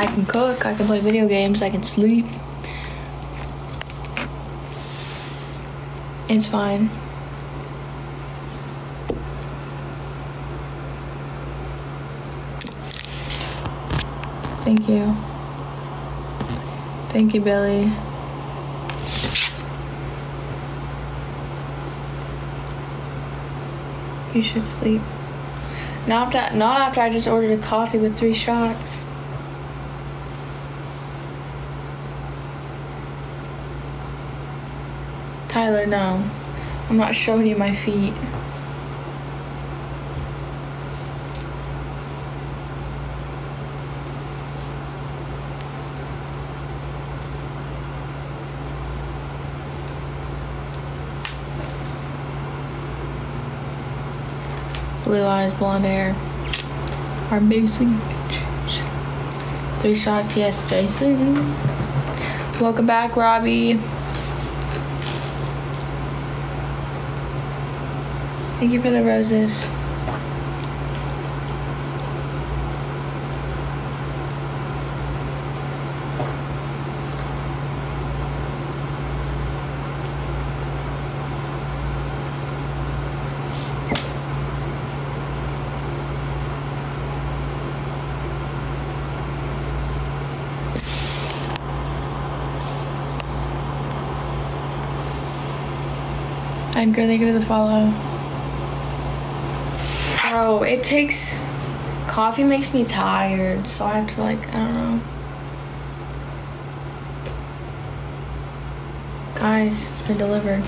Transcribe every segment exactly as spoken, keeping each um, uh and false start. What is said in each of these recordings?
I can cook, I can play video games, I can sleep. It's fine. Thank you. Thank you, Billy. You should sleep. Not after, not after I just ordered a coffee with three shots. Tyler, no. I'm not showing you my feet. Blue eyes, blonde hair. Are amazing. Three shots, yes, Jason. Welcome back, Robbie. Thank you for the roses. I'd go, thank you for the follow. Bro, it takes, coffee makes me tired, so I have to like, I don't know. Guys, it's been delivered.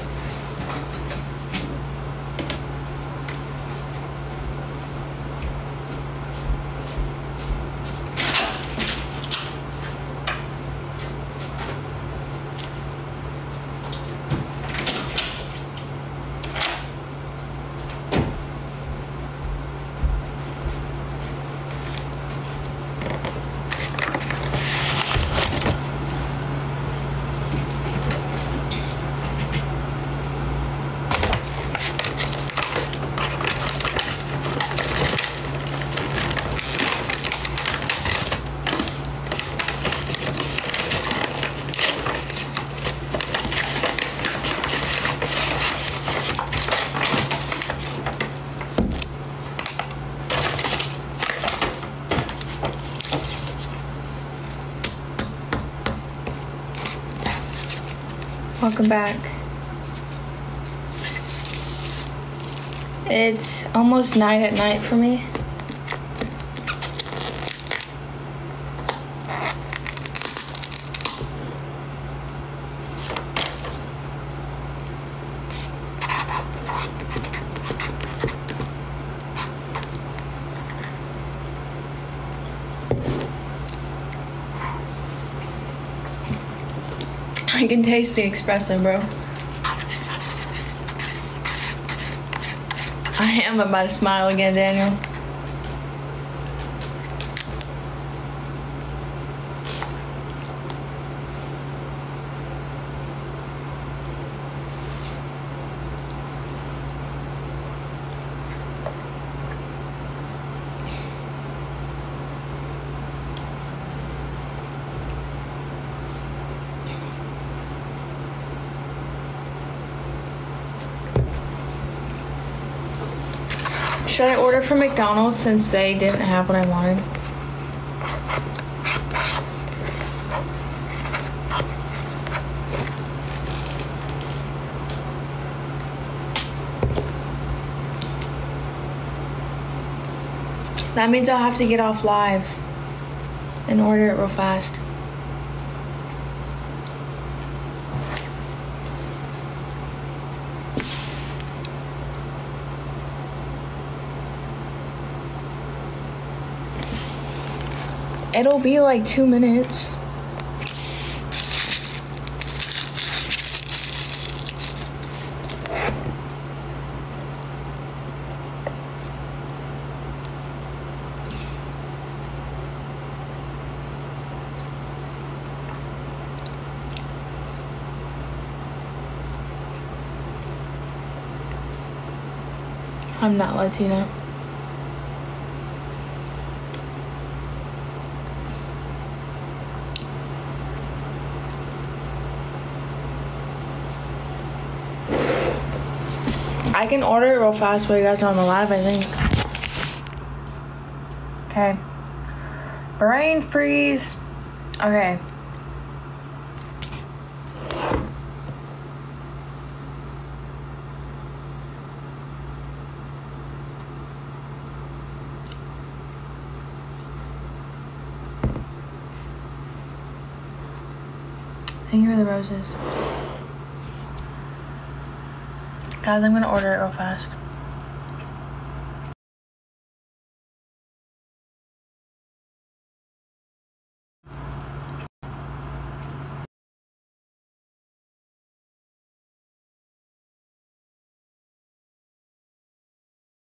Welcome back. It's almost nine at night for me. I can taste the espresso, bro. I am about to smile again, Daniel. Should I order from McDonald's since they didn't have what I wanted? That means I'll have to get off live and order it real fast. It'll be like two minutes. I'm not Latina. can order it real fast while you guys are on the live, I think. Okay. Brain freeze. Okay. Thank you for the roses. Guys, I'm gonna order it real fast.